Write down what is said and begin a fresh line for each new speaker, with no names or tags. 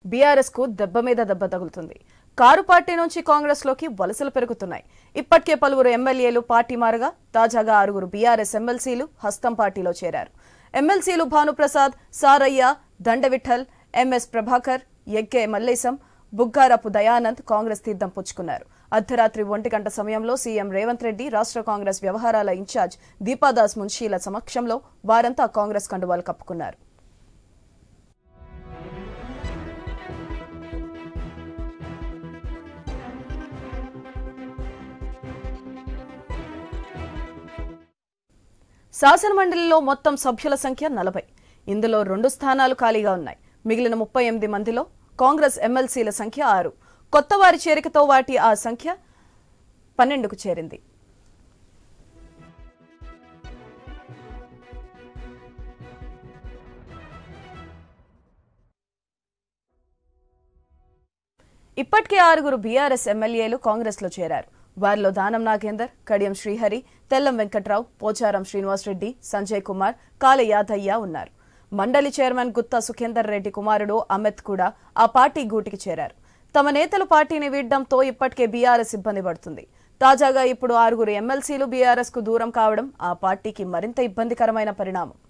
BRS కు దెబ్బ మీద దెబ్బ తగులుతుంది. కారు పార్టీ నుంచి కాంగ్రెస్ లోకి వలసలు పెరుగుతున్నాయి. ఇప్పటికే పలువురు ఎమ్మెల్యేలు పార్టీ మారగా తాజాగా 6 బీఆర్ఎస్ ఎమ్మెల్సీలు హస్తం పార్టీలో చేరారు. ఎమ్మెల్సీలు భానుప్రసాద్, సారయ్య, దండవిఠల్, ఎంఎస్ ప్రభాకర్, ఎగ్గే మల్లేశం, బుగ్గారపు దయానంద్ కాంగ్రెస్ తీర్థం పుచ్చుకున్నారు. అర్ధరాత్రి 1 గంట సమయంలో సీఎం రేవంత్ రెడ్డి, రాష్ట్ర కాంగ్రెస్ వ్యవహారాల ఇన్ఛార్జ్ దీపాదాస్ మున్షీల సమక్షంలో వారంతా కాంగ్రెస్ కండువాలు కప్పుకున్నారు. శాసనమండలిలో మొత్తం సభ్యుల సంఖ్య 40. ఇందులో 2 స్థానాలు ఖాళీగా ఉన్నాయి. మిగిలిన 38 మందిలో కాంగ్రెస్ ఎమ్మెల్సీల సంఖ్య 6. కొత్త వారి చేరికతో వాటి ఆ సంఖ్య 12కు చేరింది. ఇప్పటికే 6 బీఆర్ఎస్ ఎమ్మెల్యేలు కాంగ్రెస్ లో చేరారు. వారిలో దానం నాగేందర్, కడియం శ్రీహరి, తెల్లం వెంకట్రావు, పోచారం శ్రీనివాసరెడ్డి, సంజయ్ కుమార్, కాల యాదయ్య ఉన్నారు. మండలి చైర్మన్ గుత్తా సుఖేందర్ రెడ్డి కుమారుడు అమిత్ కూడా ఆ పార్టీ గూటికి చేరారు. తమ నేతలు పార్టీని వీడడంతో ఇప్పటికే బీఆర్ఎస్ ఇబ్బంది పడుతుంది. తాజాగా ఇప్పుడు 6 ఎమ్మెల్సీలు బీఆర్ఎస్ కు దూరం కావడం ఆ పార్టీకి మరింత ఇబ్బందికరమైన పరిణామం.